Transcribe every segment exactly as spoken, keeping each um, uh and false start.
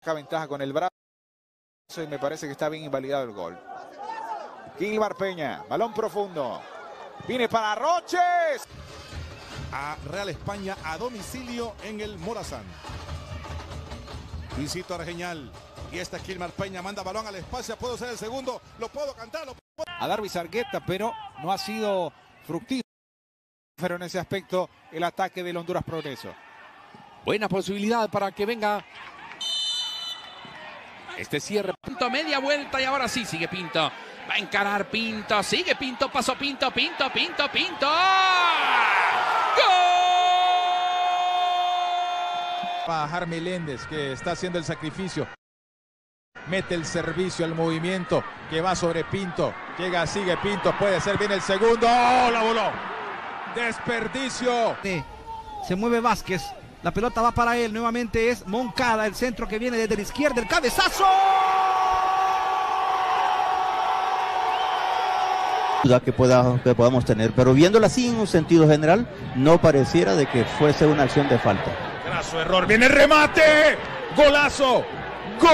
ventaja con el brazo y me parece que está bien invalidado el gol. Gilmar Peña, balón profundo. Viene para Roches. A Real España a domicilio en el Morazán. Luisito Argeñal. Y esta Gilmar Peña manda balón al espacio. Puedo ser el segundo. Lo puedo cantar. Lo puedo... A Darby Sargueta, pero no ha sido fructífero en ese aspecto el ataque del Honduras Progreso. Buena posibilidad para que venga este cierre. Pinto, media vuelta y ahora sí sigue Pinto. Va a encarar Pinto, sigue Pinto, pasó Pinto, Pinto, Pinto, Pinto. ¡Gol! A Jar Meléndez, que está haciendo el sacrificio. Mete el servicio al movimiento que va sobre Pinto. Llega, sigue Pinto, puede ser bien el segundo. ¡Oh, la voló! Desperdicio. Se mueve Vázquez. La pelota va para él. Nuevamente es Moncada, el centro que viene desde la izquierda. El cabezazo. Que, pueda, que podamos tener, pero viéndola así en un sentido general, no pareciera de que fuese una acción de falta. Graso error, viene el remate, golazo, gol.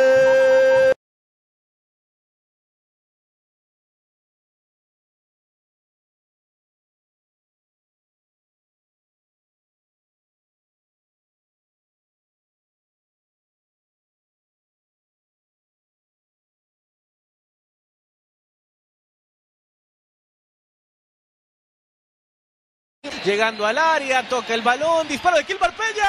Llegando al área, toca el balón, disparo de Gilmar Peña.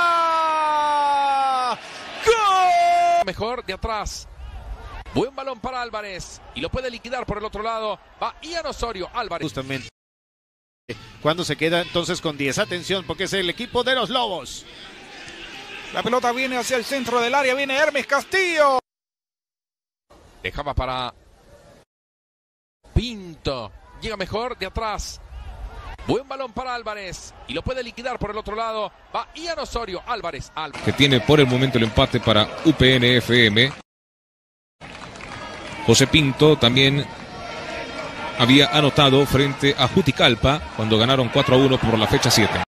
¡Gol! Mejor de atrás. Buen balón para Álvarez. Y lo puede liquidar por el otro lado. Va Ian Osorio. Álvarez. Justamente. Cuando se queda entonces con diez. Atención, porque es el equipo de los Lobos. La pelota viene hacia el centro del área. Viene Hermes Castillo. Dejaba para Pinto. Llega mejor de atrás. Buen balón para Álvarez. Y lo puede liquidar por el otro lado. Va Ian Osorio. Álvarez. Álvarez. Que tiene por el momento el empate para U P N F M. José Pinto también había anotado frente a Juticalpa cuando ganaron cuatro a uno por la fecha siete.